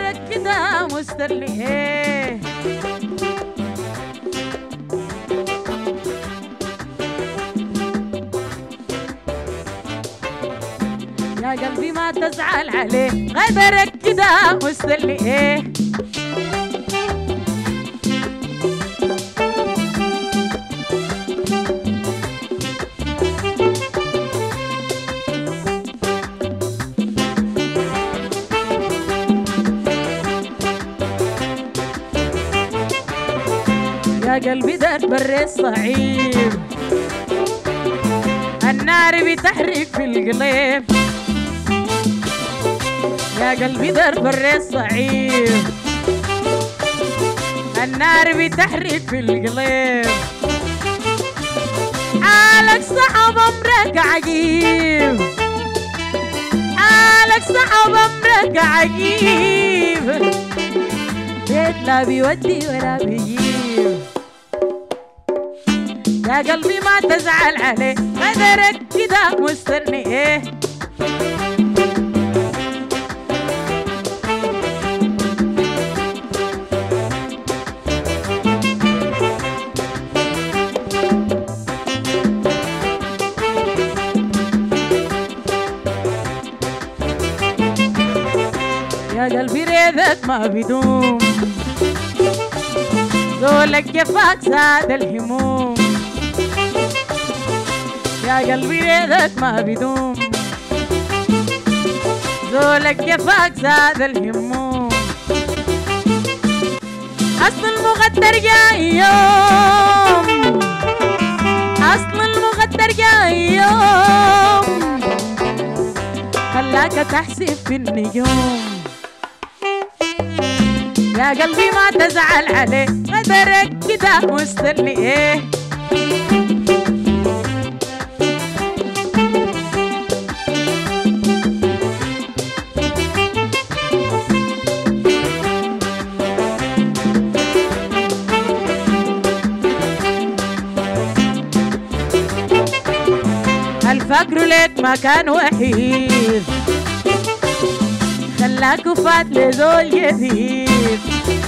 قدرك كده مستني ايه؟ يا قلبي ما تزعل عليه قدرك كده مستني ايه؟ يا قلبي دار بر الصعيب النار بتحرق في القلب يا قلبي دار بر الصعيب النار بتحرق في القلب حالك صعب امرك عجيب حالك صعب امرك عجيب بيت لا بيودي ولا بيجيب يا قلبي ما تزعل عليه قدرك كده مستني ايه؟ يا قلبي ريدك ما بدوم زولك جفاك زاد الهموم يا قلبي ريدك ما بدوم زولك جفاك زاد الهموم أصل المغدر جاي يوم أصل المغدر جاي يوم خلاك تحسب في النجوم يا قلبي ما تزعل عليه قدرك كده مستني ايه؟ الفقر لك مكان وحيد خلاك وفات لزول جديد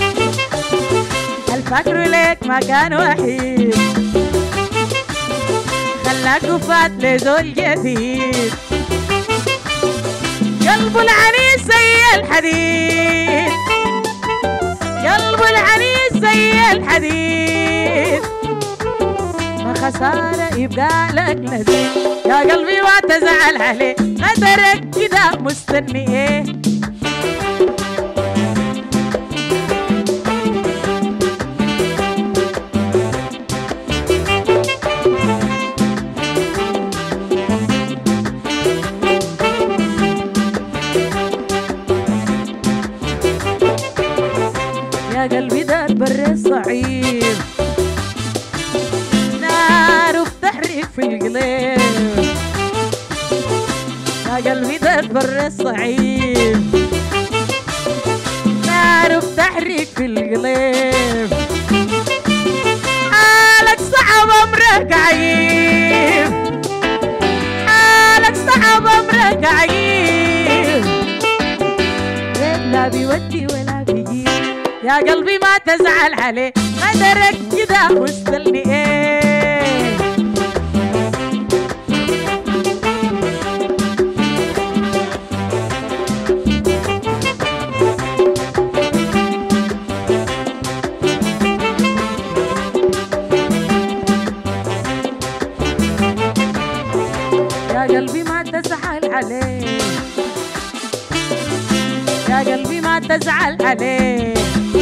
الفقر لك مكان وحيد خلاك وفات لزول جديد قلب العنيس زي الحديد قلب العنيس زي الحديد ما خسارة يبقى لك لذيذ يا قلبي ما تزعل عليه قدرك كده مستني ايه؟ يا قلبي دار بر الصعيب نار بتحرق في القلب يا قلبي دار بر الصعيب نار بتحرق في القلب حالك صعب امرك عجيب حالك صعب امرك عجيب لا بيودي ولا بيجيب يا قلبي ما تزعل عليه قدرك كده مستني ايه؟ يا قلبي ما تزعل عليه يا قلبي ما تزعل عليه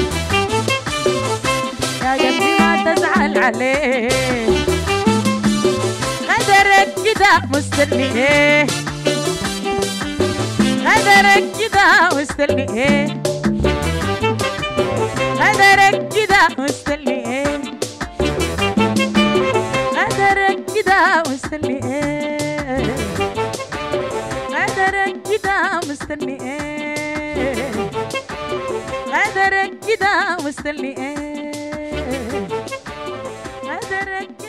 يا قلبي ما تزعل عليه قدرك كده مستني ايه؟ قدرك كده مستني ايه؟ قدرك كده مستني ايه؟ قدرك كده مستني ايه؟ قدرك كده مستني ايه؟ قدرك كده مستني ايه؟ قدرك